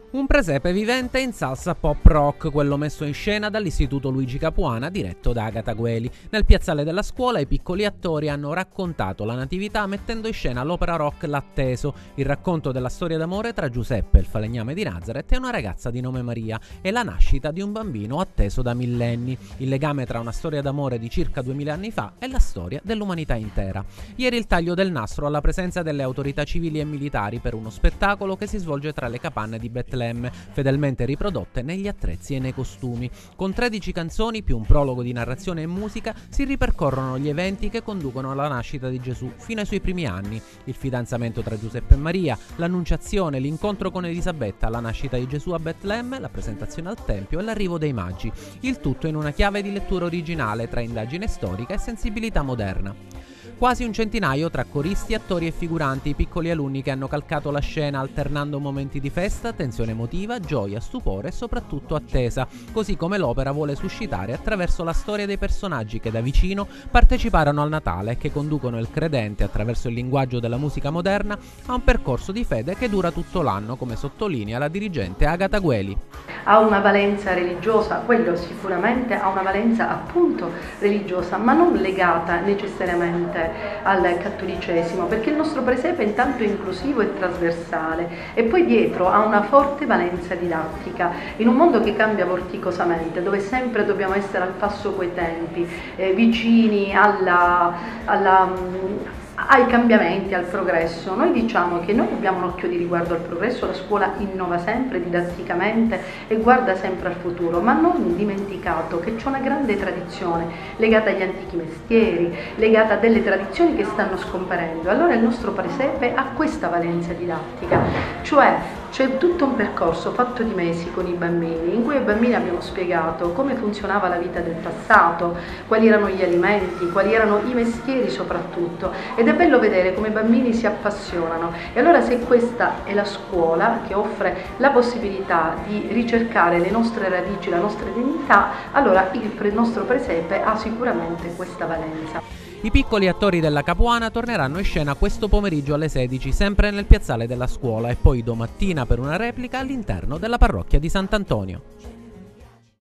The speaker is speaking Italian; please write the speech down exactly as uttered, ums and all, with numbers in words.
Un presepe vivente in salsa pop rock, quello messo in scena dall'Istituto Luigi Capuana, diretto da Agata Gueli. Nel piazzale della scuola i piccoli attori hanno raccontato la natività mettendo in scena l'opera rock L'Atteso, il racconto della storia d'amore tra Giuseppe, il falegname di Nazareth, e una ragazza di nome Maria, e la nascita di un bambino atteso da millenni. Il legame tra una storia d'amore di circa duemila anni fa e la storia dell'umanità intera. Ieri il taglio del nastro alla presenza delle autorità civili e militari per uno spettacolo che si svolge tra le capanne di Betlemme, fedelmente riprodotte negli attrezzi e nei costumi. Con tredici canzoni più un prologo di narrazione e musica si ripercorrono gli eventi che conducono alla nascita di Gesù fino ai suoi primi anni: il fidanzamento tra Giuseppe e Maria, l'annunciazione, l'incontro con Elisabetta, la nascita di Gesù a Betlemme, la presentazione al Tempio e l'arrivo dei Magi. Il tutto in una chiave di lettura originale tra indagine storica e sensibilità moderna. Quasi un centinaio tra coristi, attori e figuranti, i piccoli alunni che hanno calcato la scena alternando momenti di festa, tensione emotiva, gioia, stupore e soprattutto attesa, così come l'opera vuole suscitare attraverso la storia dei personaggi che da vicino parteciparono al Natale e che conducono il credente, attraverso il linguaggio della musica moderna, a un percorso di fede che dura tutto l'anno, come sottolinea la dirigente Agata Gueli. Ha una valenza religiosa, quello sicuramente ha una valenza appunto religiosa, ma non legata necessariamente al cattolicesimo, perché il nostro presepe intanto è inclusivo e trasversale e poi dietro ha una forte valenza didattica. In un mondo che cambia vorticosamente, dove sempre dobbiamo essere al passo coi tempi, eh, vicini alla, alla ai cambiamenti, al progresso, noi diciamo che noi abbiamo un occhio di riguardo al progresso, la scuola innova sempre didatticamente e guarda sempre al futuro, ma non dimenticato che c'è una grande tradizione legata agli antichi mestieri, legata a delle tradizioni che stanno scomparendo. Allora il nostro presepe ha questa valenza didattica, cioè c'è tutto un percorso fatto di mesi con i bambini, in cui ai bambini abbiamo spiegato come funzionava la vita del passato, quali erano gli alimenti, quali erano i mestieri soprattutto, ed è bello vedere come i bambini si appassionano. E allora, se questa è la scuola che offre la possibilità di ricercare le nostre radici, la nostra identità, allora il nostro presepe ha sicuramente questa valenza. I piccoli attori della Capuana torneranno in scena questo pomeriggio alle sedici, sempre nel piazzale della scuola, e poi domattina per una replica all'interno della parrocchia di Sant'Antonio.